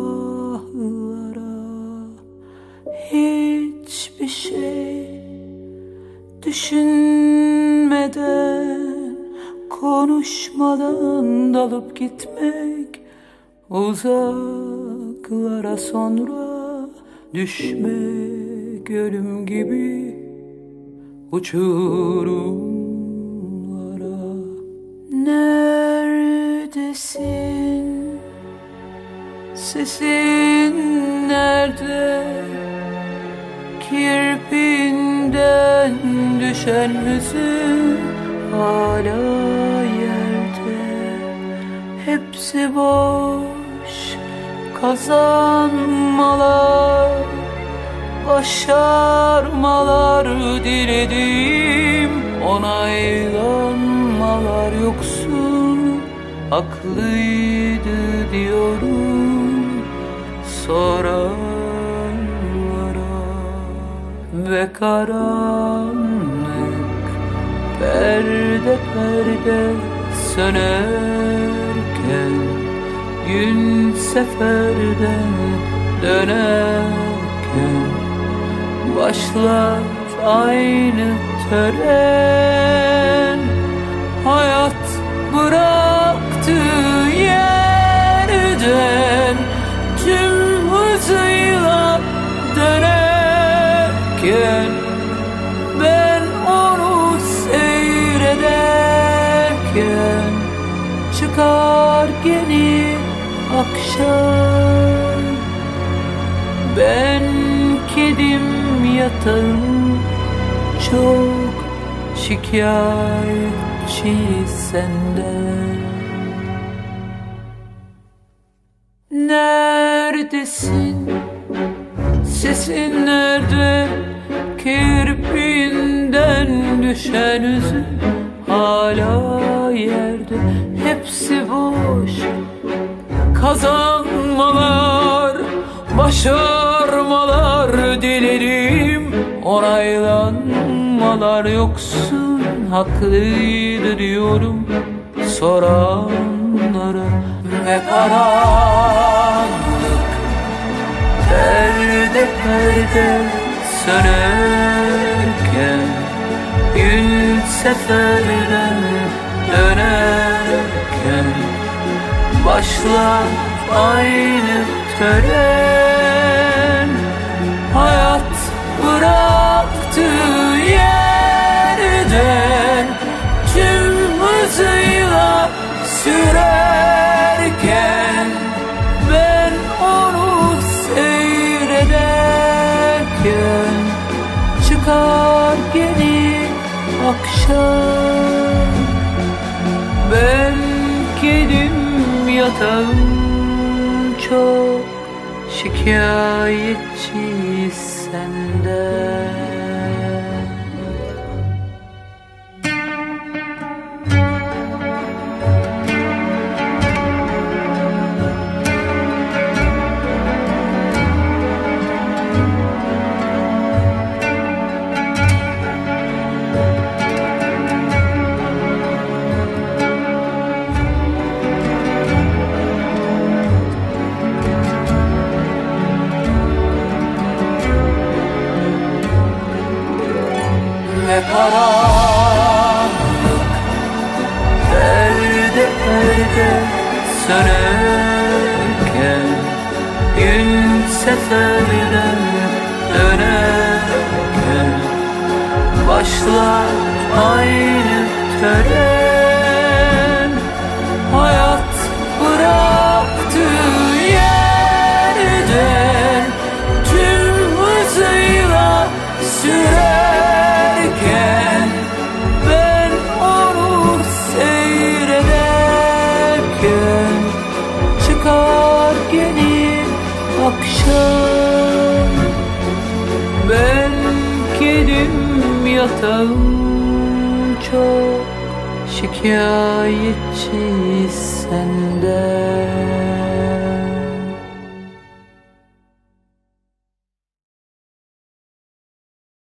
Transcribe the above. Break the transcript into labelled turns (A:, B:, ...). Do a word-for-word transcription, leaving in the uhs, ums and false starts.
A: hiçbir şey düşünmeden, konuşmadan dalıp gitmek, uzaklara sonra düşmek, ölüm gibi uçurumlara. Neredesin? Sesin nerede? Kirpinden düşen hüzün hala yerde. Hepsi boş kazanmalar, başarmalar diledim, onaylanmalar yoksun, haklıydı diyorum soranlara. Ve karanlık perde perde sönerken, gün seferden dönerken, başlar aynı tören. Hayat bıraktığı yerden tüm hızıyla dönerken, ben onu seyrederken, çıkar yeni akşam. Ben kedim yatağım, çok şikayetçi senden. Neredesin? Sesin nerede? Kirpiğinden düşen üzüm hala yerde. Hepsi boş kazanmalar, başarmalar dilerim, onaylanmalar yoksun, haklıydı diyorum soranlara. Ve karanlık perde perde sönerken, gün seferden dönerken, başlar aynı tören. Hayat bıraktığı yerden tüm hızıyla sürerken, ben onu seyrederken, çıkar yeni akşam. Ben kedim yatağım, çok şikayetçi senden. Ve karanlık perde perde sönerken, gün seferden dönerken, başlar aynı tören. Hayat bıraktığı yerden tüm hızıyla sürerken, ben onu seyrederken, çıkar yeni akşam. Ben kedim yatağım, çok şikayetçi senden.